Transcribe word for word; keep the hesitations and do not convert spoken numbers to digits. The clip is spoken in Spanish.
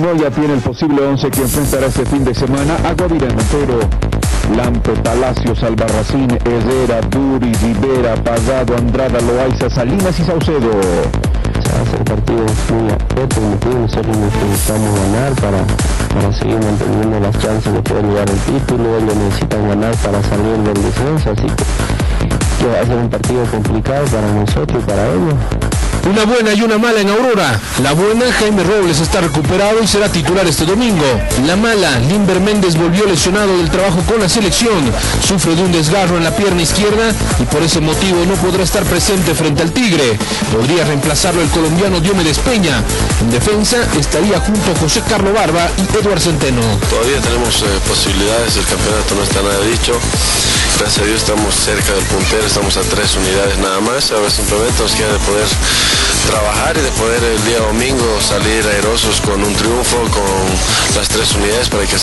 no ya tiene el posible once que enfrentará este fin de semana a Guavirá en Montero. Lampe, Palacios, Albarracín, Herrera, Duri, Rivera, Pagado, Andrada, Loaiza, Salinas y Saucedo. Se hace el partido muy apreto, nosotros necesitamos ganar para, para seguir manteniendo las chances de poder llegar al título. Ellos necesitan ganar para salir del descenso, así que, que va a ser un partido complicado para nosotros y para ellos. Una buena y una mala en Aurora. La buena, Jaime Robles está recuperado y será titular este domingo. La mala, Limber Méndez volvió lesionado del trabajo con la selección. Sufre de un desgarro en la pierna izquierda y por ese motivo no podrá estar presente frente al Tigre. Podría reemplazarlo el colombiano Diomedes Peña. En defensa estaría junto a José Carlos Barba y Eduard Centeno. Todavía tenemos eh, posibilidades, el campeonato no está nada dicho. Gracias a Dios estamos cerca del puntero, estamos a tres unidades nada más. Ahora simplemente nos queda de poder trabajar y de poder el día domingo salir airosos con un triunfo, con las tres unidades para que